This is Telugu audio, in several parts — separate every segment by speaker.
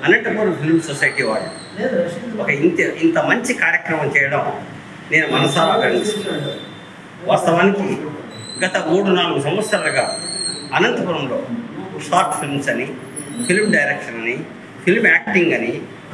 Speaker 1: అనంతపురం ఫిల్మ్ సొసైటీ వాళ్ళు ఒక ఇంత మంచి కార్యక్రమం చేయడం నేను మనసారా అభినందిస్తున్నాను. వాస్తవానికి గత 3-4 సంవత్సరాలుగా అనంతపురంలో షార్ట్ ఫిల్మ్స్ అని, ఫిల్మ్ డైరెక్షన్ అని, ఫిల్మ్ యాక్టింగ్ అని,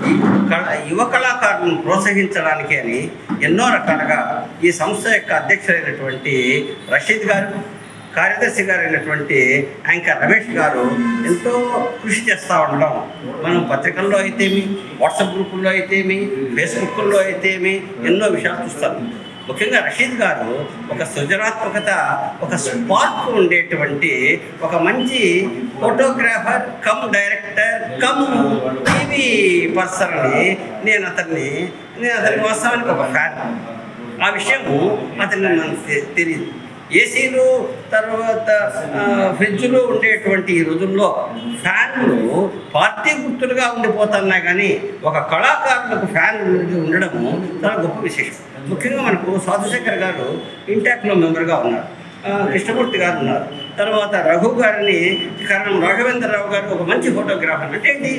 Speaker 1: యువ కళాకారులను ప్రోత్సహించడానికి అని ఎన్నో రకాలుగా ఈ సంస్థ యొక్క అధ్యక్షులైనటువంటి రషీద్ గారు, కార్యదర్శి గారు అయినటువంటి యాంకర్ రమేష్ గారు ఎంతో కృషి చేస్తూ ఉండడం మనం పత్రికల్లో అయితేమి, వాట్సాప్ గ్రూపుల్లో అయితేమి, ఫేస్బుక్లో అయితేమి ఎన్నో విషయాలు చూస్తాం. ముఖ్యంగా రషీద్ గారు ఒక సృజనాత్మకత, ఒక స్పార్క్ ఉండేటువంటి ఒక మంచి photographer cum director cum TV person అని నేను అతన్ని వాస్తవానికి ఒక ఫ్యాన్. ఆ విషయము అతన్ని మనకు తెలియదు. ఏసీలు తర్వాత ఫ్రిడ్జ్లు ఉండేటువంటి ఈ రోజుల్లో ఫ్యాన్లు పార్టీ గుర్తులుగా ఉండిపోతున్నాయి, కానీ ఒక కళాకారులకు ఫ్యాన్ ఉండడము చాలా గొప్ప విశేషం. ముఖ్యంగా మనకు సాధుశేఖర్ గారు ఇంటాక్లో మెంబర్గా ఉన్నారు, కృష్ణమూర్తి గారు ఉన్నారు, తర్వాత రఘు గారిని కరణం రాఘవేంద్రరావు గారు ఒక మంచి ఫోటోగ్రాఫర్. అంటే ఏంటి,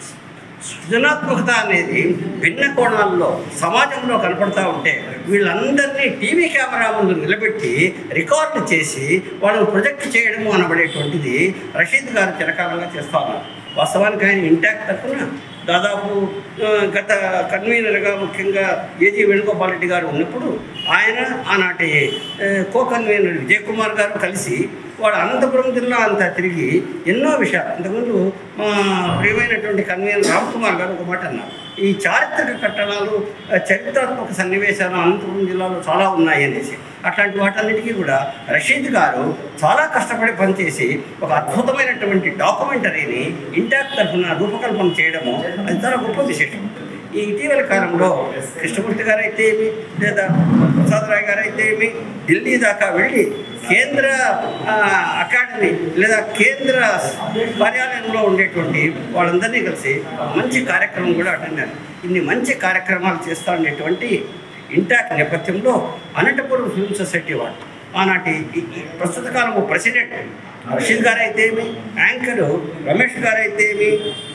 Speaker 1: సృజనాత్మకత అనేది భిన్న కోణాల్లో సమాజంలో కనపడుతూ ఉంటే వీళ్ళందరినీ టీవీ కెమెరా ముందు నిలబెట్టి రికార్డు చేసి వాళ్ళని ప్రొజెక్ట్ చేయడము అనబడేటువంటిది రషీద్ గారు చిరకాలంగా చేస్తూ ఉన్నారు. వాస్తవానికి ఆయన ఇంటాక్ట్ తరఫున దాదాపు గత కన్వీనర్గా ముఖ్యంగా ఏజీ వేణుగోపాల్ రెడ్డి గారు ఉన్నప్పుడు ఆయన, ఆనాటి కో కన్వీనర్ విజయ్ కుమార్ గారు కలిసి వాడు అనంతపురం జిల్లా అంతా తిరిగి ఎన్నో విషయాలు, ఇంతకుముందు మా ప్రియమైనటువంటి కన్వీనర్ రామ్ కుమార్ గారు ఒక మాట అన్నారు, ఈ చారిత్రక కట్టడాలు, చరిత్రాత్మక సన్నివేశాలు అనంతపురం జిల్లాలో చాలా ఉన్నాయి అనేసి. అట్లాంటి వాటన్నిటికీ కూడా రషీద్ గారు చాలా కష్టపడి పనిచేసి ఒక అద్భుతమైనటువంటి డాక్యుమెంటరీని ఇంటాక్ట్ తరఫున రూపకల్పన చేయడము అది చాలా గొప్ప విశేషం. ఈ ఇటీవల కాలంలో కృష్ణమూర్తి గారు అయితే ఏమి, లేదా ప్రసాదరాయ్ గారు అయితే ఏమి, ఢిల్లీ దాకా వెళ్ళి కేంద్ర అకాడమీ లేదా కేంద్ర కార్యాలయంలో ఉండేటువంటి వాళ్ళందరినీ కలిసి మంచి కార్యక్రమం కూడా అటెండ్ అయ్యారు. ఇన్ని మంచి కార్యక్రమాలు చేస్తూ ఉండేటువంటి ఇంటాక్ట్ నేపథ్యంలో అనంతపురం ఫిల్మ్ సొసైటీ వాళ్ళు ఆనాటి ప్రస్తుత కాలము ప్రెసిడెంట్ రషీద్ గారు అయితే ఏమి, యాంకరు రమేష్ గారు అయితే ఏమి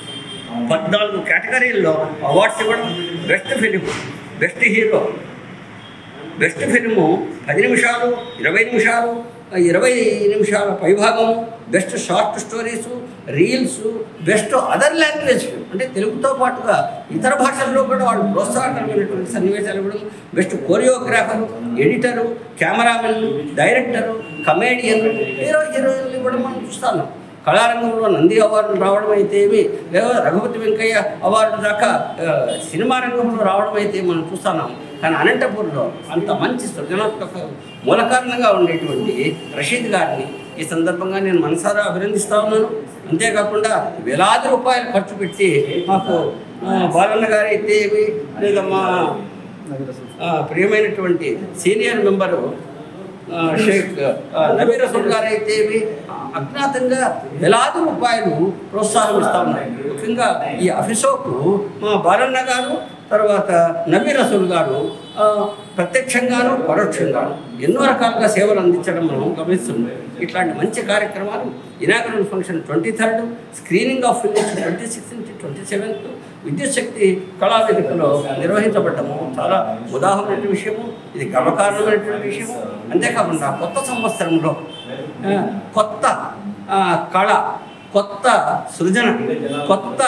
Speaker 1: 14 కేటగిరీల్లో అవార్డ్స్ ఇవ్వడం. Best film, best hero, best film 10 నిమిషాలు, 20 నిమిషాలు, 20 నిమిషాల పైభాగము, best short stories, reels, best other language అంటే తెలుగుతో పాటుగా ఇతర భాషల్లో కూడా వాళ్ళు ప్రోత్సాహకరమైనటువంటి సన్నివేశాలు ఇవ్వడం. Best choreographer, editor, cameraman, director, comedian, హీరోయిన్లు ఇవ్వడం మనం చూస్తాను. కళారంగంలో నంది అవార్డులు రావడం అయితే ఏమి, లేదా రఘుపతి వెంకయ్య అవార్డు దాకా సినిమా రంగంలో రావడం అయితే మనం చూస్తున్నాం. కానీ అనంతపూర్లో అంత మంచి సృజనాత్మక మూల కారణంగా ఉండేటువంటి రషీద్ గారిని ఈ సందర్భంగా నేను మనసారా అభినందిస్తూ ఉన్నాను. అంతేకాకుండా వేలాది రూపాయలు ఖర్చు పెట్టి మాకు బాలన్న గారు అయితే ఏమి, లేదా మా ప్రియమైనటువంటి సీనియర్ మెంబరు షేక్ నబీర్ రసూల్ గారు అయితే అజ్ఞాతంగా వేలాది రూపాయలు ప్రోత్సాహం ఇస్తూ ఉన్నారు. ముఖ్యంగా ఈ అఫిసోకు మా బాలన్న గారు, తర్వాత నబీర్ రసూల్ గారు ప్రత్యక్షంగాను పరోక్షంగాను ఎన్నో రకాలుగా సేవలు అందించడం మనం గమనిస్తున్నాం. ఇట్లాంటి మంచి కార్యక్రమాలు inaugural function 23rd, screening of films 26 నుంచి 27th విద్యుత్ శక్తి కళావేదికలో నిర్వహించబడ్డము చాలా ఉదాహరణమైన విషయము. ఇది గర్వకారణమైనటువంటి విషయము. అంతేకాకుండా కొత్త సంవత్సరంలో కొత్త కళ, కొత్త సృజన, కొత్త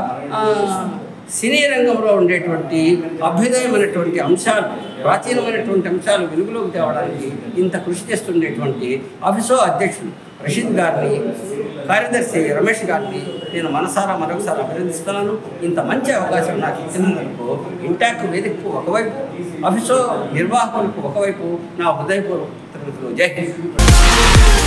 Speaker 1: సినీ రంగంలో ఉండేటువంటి అభ్యుదయమైనటువంటి అంశాలు, ప్రాచీనమైనటువంటి అంశాలు వెలుగులోకి తేవడానికి ఇంత కృషి చేస్తుండేటువంటి ఆఫీసో అధ్యక్షులు రషీద్ గారిని, కార్యదర్శి రమేష్ గారిని నేను మనసారా మరొకసారి అభినందిస్తున్నాను. ఇంత మంచి అవకాశం నాకు ఇచ్చినందుకు ఇంటాక్ట్ వేదికకు ఒకవైపు, ఆఫీసో నిర్వాహకులకు ఒకవైపు నా హృదయపూర్వక కృతజ్ఞతలు. జై హింద్.